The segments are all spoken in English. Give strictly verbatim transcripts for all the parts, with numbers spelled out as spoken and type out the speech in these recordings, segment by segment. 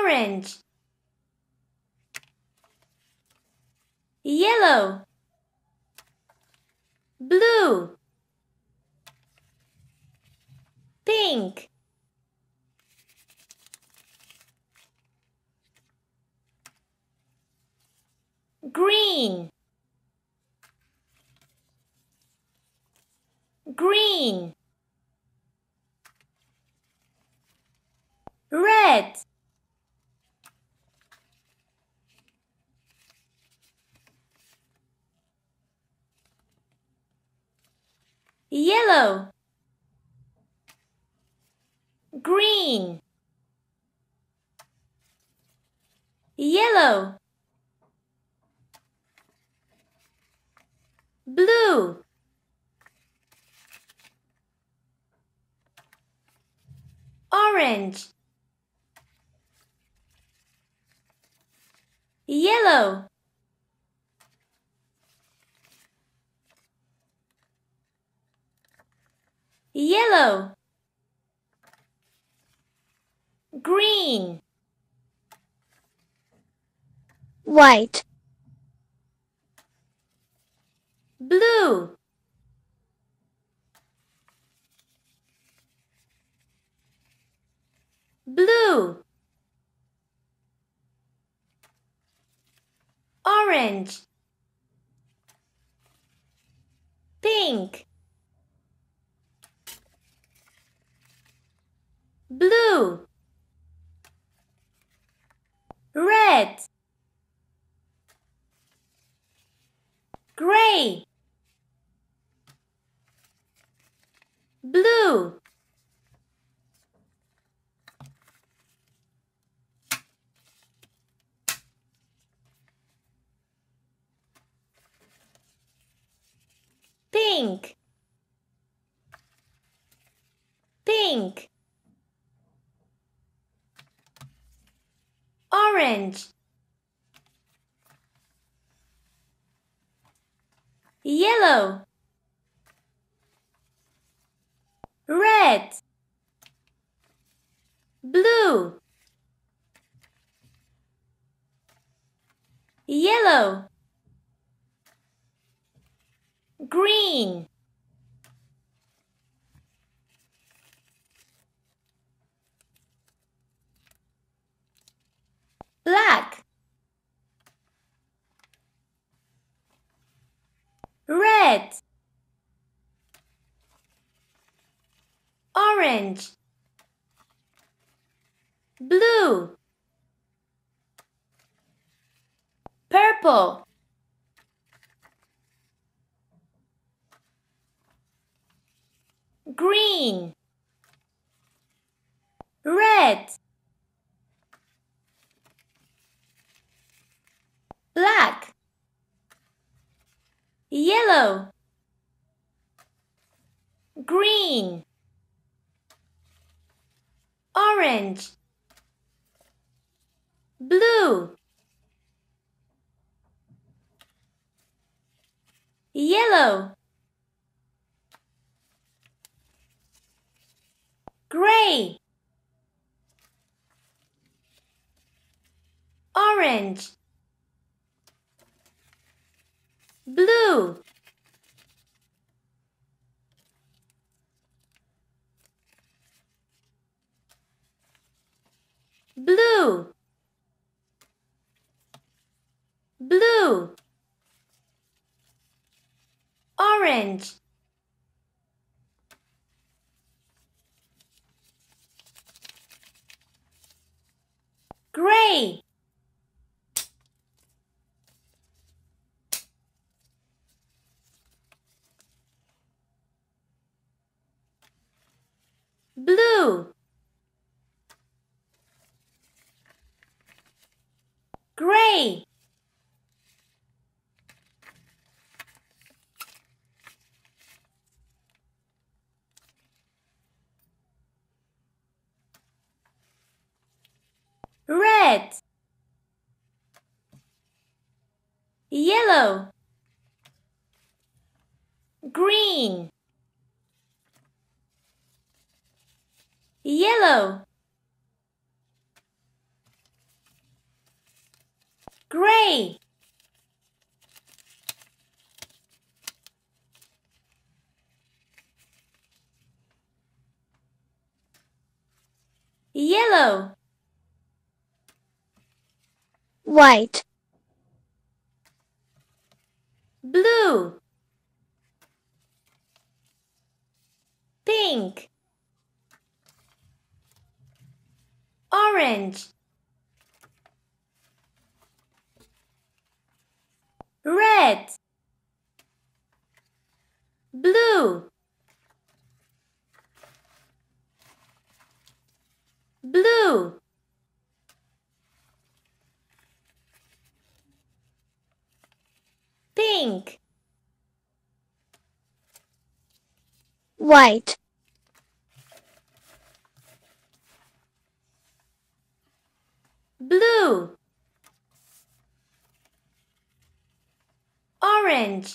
orange, yellow, blue, pink, green, green, red, yellow, green, yellow, blue, orange, yellow, yellow, green, white, blue, blue, orange, pink, blue, red, gray, blue, pink, pink, orange, yellow, red, blue, yellow, green, black, red, orange, blue, purple, green, red, black, yellow, green, orange, blue, yellow, gray, orange, blue, blue, blue, orange, gray, blue, gray, red, yellow, green, yellow, Gray. Yellow. White. Blue. Pink. Orange. Red. Blue. Blue. Pink. White. Blue. Orange.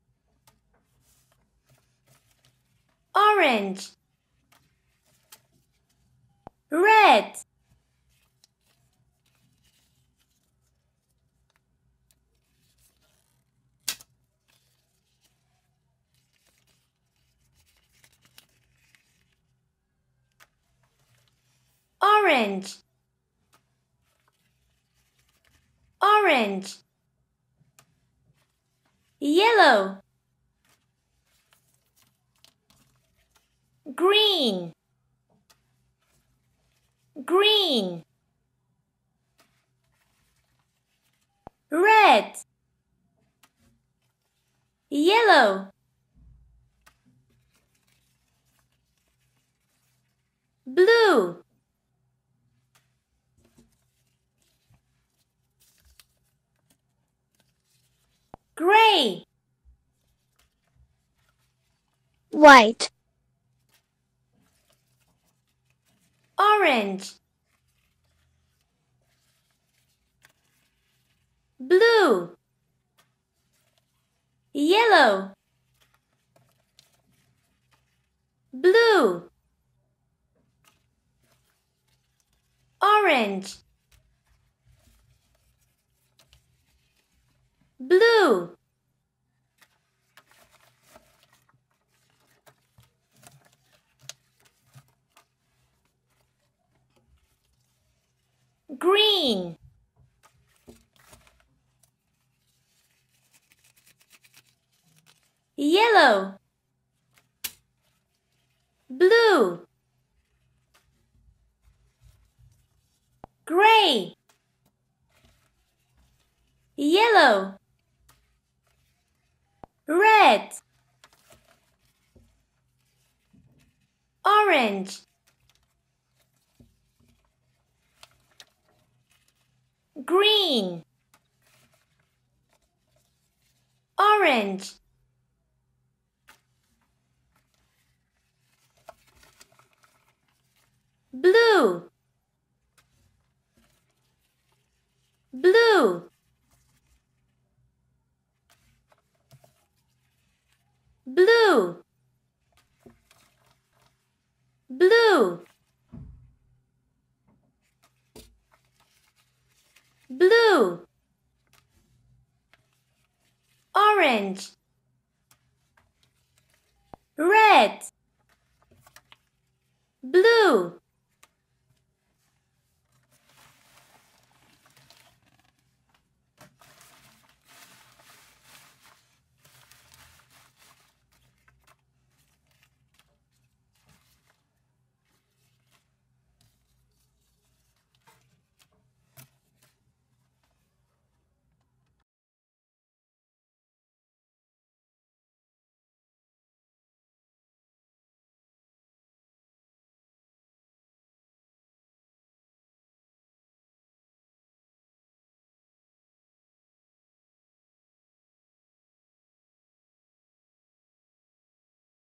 Orange. Red. Orange. Orange. Yellow. Green. Green. Red. Yellow. Blue. Gray. White. Orange. Blue. Yellow. Blue. Orange. Blue. Green. Yellow. Blue. Gray. Yellow. Red. Orange. Green. Orange. Blue. Blue. Blue. Blue. Blue. Orange. Red. Blue.